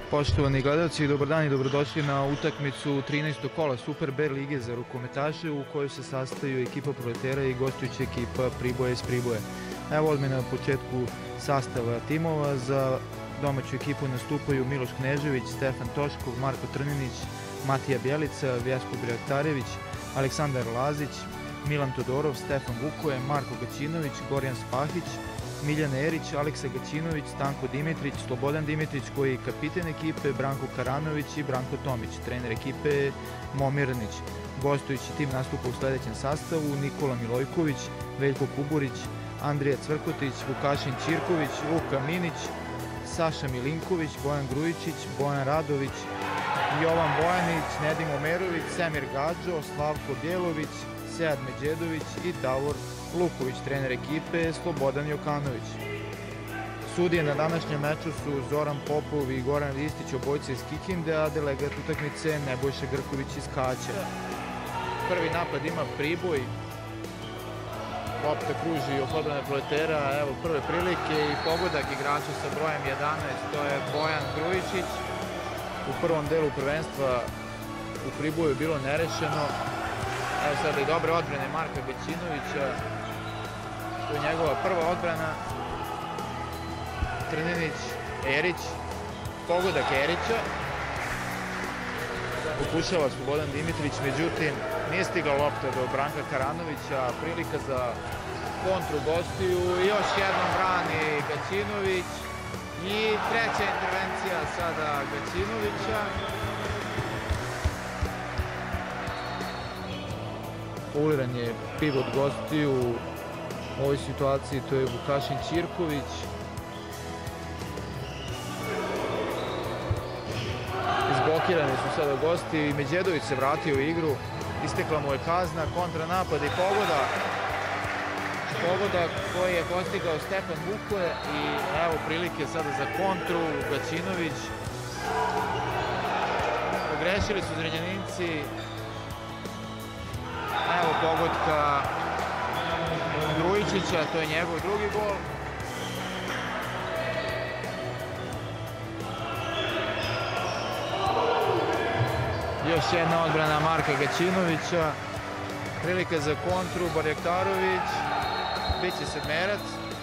Poštovani gledalci, dobar dan i dobrodošli na utakmicu 13. kola Super B lige za rukometaše u kojoj se sastaju ekipa Proletera i gostujuća ekipa Priboja iz Priboja. Evo odmah na početku sastava timova. Za domaću ekipu nastupaju Miloš Knežević, Stefan Toškov, Marko Trninić, Matija Bjelica, Vjasko Bjelaktarević, Aleksandar Lazić, Milan Todorov, Stefan Vukoje, Marko Gaćinović, Gorjan Spahić, Miljan Erić, Aleksa Gaćinović, Stanko Dimitrić, Slobodan Dimitrić koji je kapiten ekipe, Branko Karanović i Branko Tomić. Trener ekipe je Momir Rnić. Gostujući tim nastupa u sledećem sastavu: Nikola Milojković, Veljko Kuburić, Andrija Cvrkotić, Vukašin Ćirković, Luka Minić, Saša Milinković, Bojan Grujičić, Bojan Radović, Jovan Bojanić, Nedim Omerović, Semir Gađo, Slavko Bjelović, Sead Međedović i Davor Luković. Trener ekipe je Slobodan Jokanović. Sudije na današnjem meču su Zoran Popov i Goran Ristić, obojice iz Kikinde, a delegat utakmice Nebojša Grković iz Kaća. Prvi napad ima Priboj. Lopta kruži oko odbrane Proletera. Evo prve prilike i pogodak igrača sa brojem 11, to je Bojan Grujičić. U prvom delu prvenstva u Priboju je bilo nerešeno. Evo sada i dobre odbrane Marka Gaćinovića. To je njegova prva odbrana. Trninić, Erić. Pogodak Erića. Pokušava Slobodan Dimitrić, međutim nije stigla lopta do Branka Karanovića. Prilika za kontru gostiju. Još jednom brani Gaćinović. I treća intervencija sada Gaćinovića. Fauliran je pivot gostiju u ovoj situaciji, to je Vukašin Ćirković. Izblokirani su sada gosti i Međedović se vratio u igru. Istekla mu je kazna, kontranapad i pogodak. Pogodak koji je postigao Stefan Vukoje i evo prilike sada za kontru. Gaćinović. Pogrešili su Zrenjaninci. Evo pogotka Grujičića, to je njegov drugi gol. Još jedna odbrana Marka Gaćinovića. Prilika za kontru, Bjelaktarević. Biće sedmerac.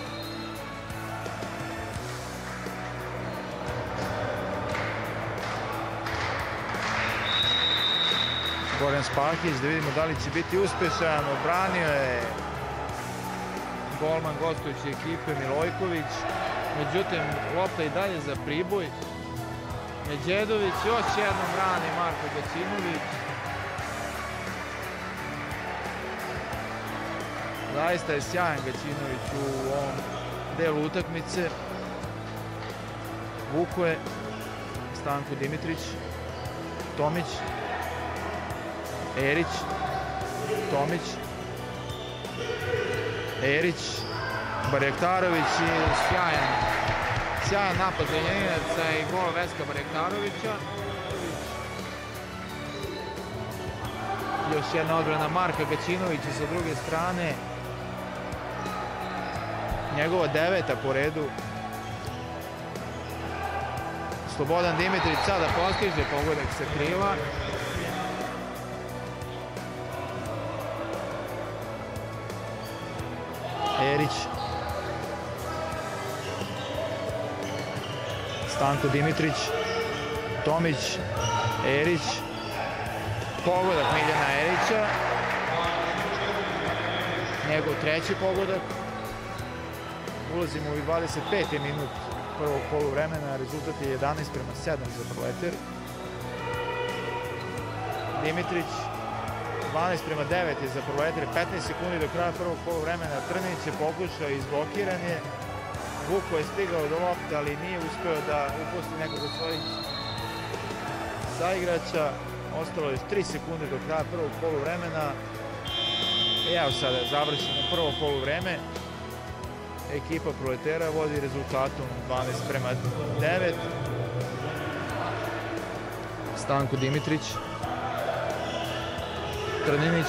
Goran Spahić, da vidimo da li će biti uspešan. Odbranio je golman gostujuće ekipe Milojković. Međutim, lopta i dalje za Priboj. Međedović još jednom brani Marko Gaćinović. Zaista je sjajan Gaćinović u ovom delu utakmice. Vukoje, Stanko Dimitrić, Tomić, Erić, Tomić, Erić, Bjelaktarević i sjajan napad Zrenjaninaca i gol Veska Bjelaktarevića. Još jedna odbrana Marka Gaćinovića sa druge strane. Njegova 9. po redu. Slobodan Dimitrić sada postiže pogodak sa krila. Erić, Stanko Dimitrić, Tomić, Erić, pogodak Miljana Erića, njegov treći pogodak. Ulazimo u 25. minut prvog poluvremena, rezultat je 11:7 za Proleter. Dimitrić, 12:9 je za Proleter, 15 sekundi do kraja prvog poluvremena. Trninić je pokušao i izblokiran je. Vuko je stigao do lopte, ali nije uspeo da upusti nekog od svojih saigrača. Ostalo je 3 sekunde do kraja prvog poluvremena. I evo sada je završeno prvo poluvreme. Ekipa Proletera vodi rezultatom 12:9. Stanko Dimitrić, Trninić,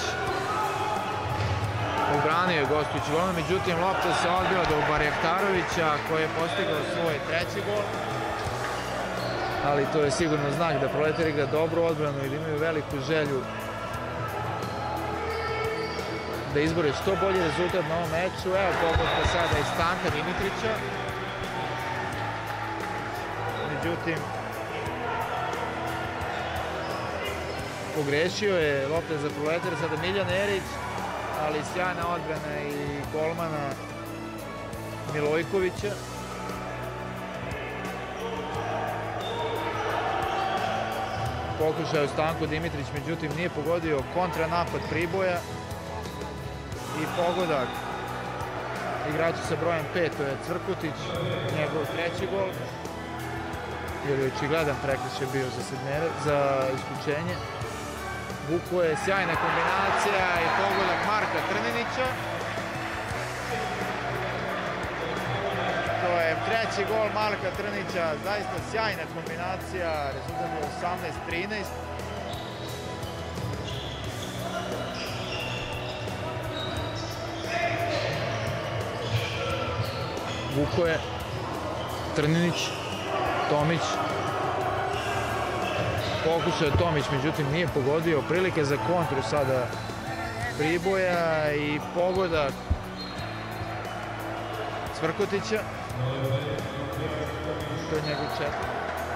obranio je gostujući golman, međutim lopta se odbila do Bjelaktarevića koji je postigao svoj treći gol. ali to je sigurno znak da Proletar igra dobru odbranu i da imaju veliku želju da izbore što bolji rezultat na ovom meču. Evo pogodka sada iz Stanka Dimitrića. Međutim, pogrešio je lopta za Proletar, sada Miljan Erić, ali sjajna odbrana i golmana Milojkovića. Pokušao je Stanko Dimitrić, međutim nije pogodio kontranapad Priboja i pogodak igrača sa brojem 5, to je Cvrkotić, njegov treći gol, jer je očigledan prekršaj bio za isključenje. Vuko je sjajna kombinacija i pogodak Marka Trninića. To je treći gol Marka Trnića, zaista sjajna kombinacija, rezultat je 18-13. Vuko je, Trninić, Tomić. Pokušao je Tomić, međutim nije pogodio. Prilike za kontru sada Priboja i pogodak Cvrkotića. To je njegov četvrti.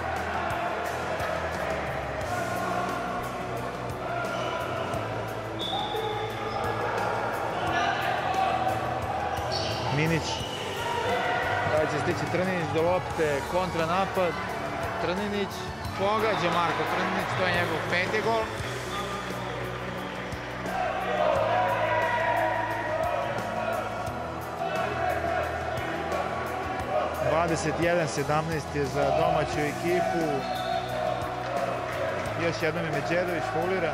Minić. Da će stići Trninić do lopte, kontranapad. Trninić pogađa Marko Trninić, to je njegov peti gol. (21-17) je za domaću ekipu. Još jednom je Međedović fauliran.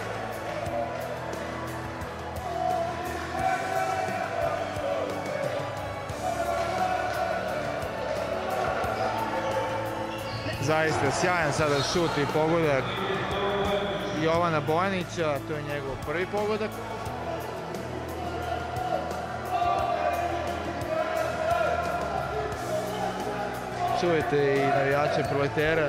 Zaista sjajan sada šut i pogodak Jovana Bojanića, to je njegov prvi pogodak. Čujete i navijače Proletera.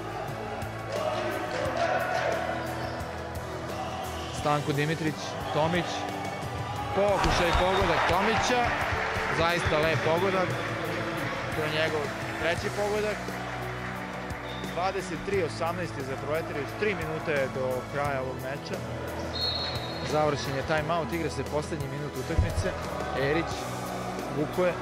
Stanko Dimitrić, Tomić. Pokušaj pogodak Tomića. Zaista lep pogodak. To je njegov treći pogodak. 23-18 je za Proletar, još 3 minute do kraja ovog meča. Završen je time-out, igra se poslednji minut utakmice. Erić, Vukoje.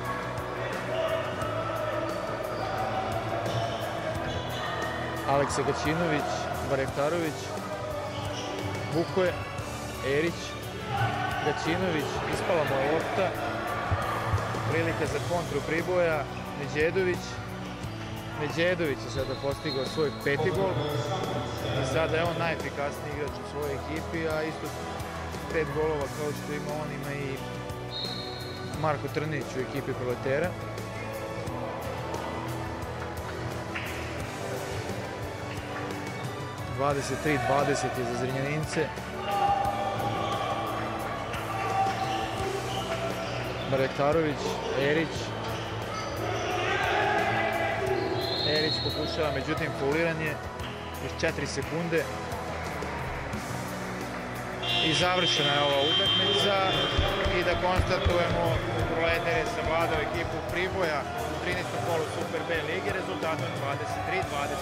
Aleksa Gaćinović, Barektarović, Vukoje, Erić, Gaćinović, ispala mu je lopta. Prilika za kontru Priboja, Međedović. Međedović je sada postigao svoj peti gol i sada je on najefikasniji igrač u svojoj ekipi, a isto 5 golova kao što ima on, ima i Marko Trnić u ekipi Proletera. (23-20) je za Zrenjanince. Barektarović, Erić. Erić pokušava, međutim fauliran je. Još 4 sekunde. I završena je ova utakmica. I da konstatujemo, Proletar je savladao ekipu Priboja u 13. kolu Super B lige rezultatom 23-20.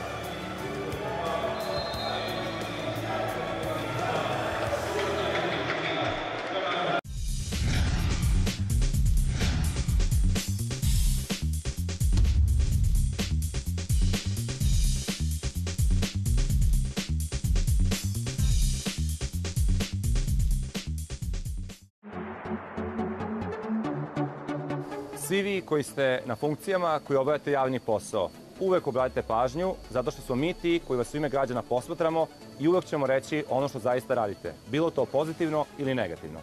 Svi vi koji ste na funkcijama, koji obavljate javni posao, uvek obratite pažnju, zato što smo mi ti koji vas u ime građana posmatramo i uvek ćemo reći ono što zaista radite, bilo to pozitivno ili negativno.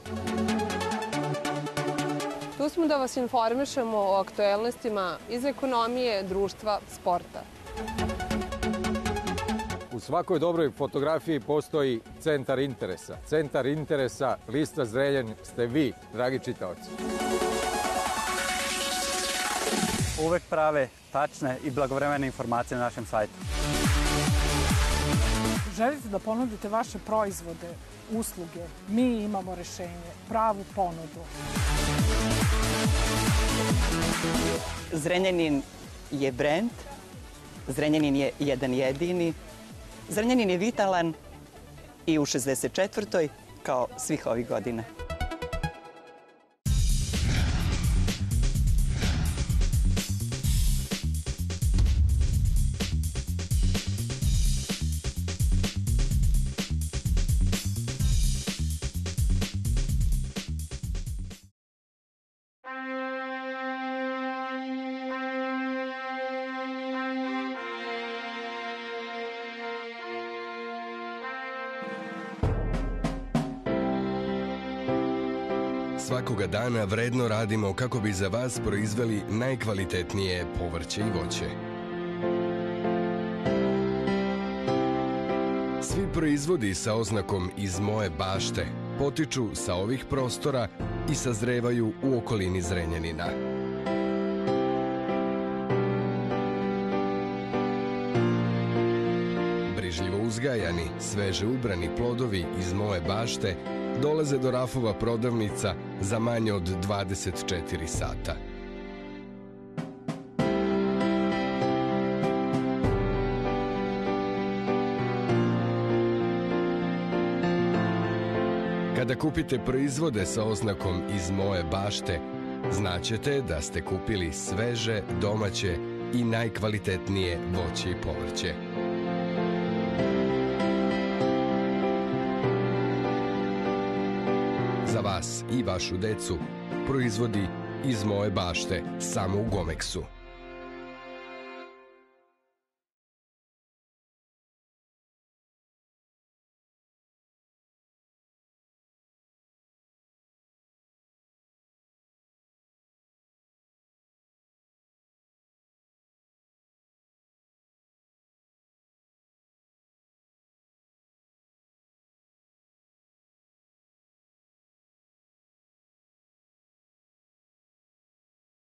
Tu smo da vas informišemo o aktuelnostima iz ekonomije, društva, sporta. U svakoj dobroj fotografiji postoji centar interesa. Centar interesa lista Zrenjanin ste vi, dragi čitaoci. uvek prave, tačne i blagovremene informacije na našem sajtu. Želite da ponudite vaše proizvode, usluge, mi imamo rešenje, pravu ponudu. Zrenjanin je brend, Zrenjanin je jedan jedini, Zrenjanin je vitalan i u 64. kao svih ovih godina. Svakoga dana vredno radimo kako bi za vas proizveli najkvalitetnije povrće i voće. Svi proizvodi sa oznakom iz moje bašte potiču sa ovih prostora i sazrevaju u okolini Zrenjanina. Brižljivo uzgajani, sveže ubrani plodovi iz moje bašte dolaze do rafova prodavnica za manje od 24 sata. Kada kupite proizvode sa oznakom iz moje bašte, znaćete da ste kupili sveže, domaće i najkvalitetnije voće i povrće. Za vas i vašu decu, proizvodi iz moje bašte, samo u Gomeksu.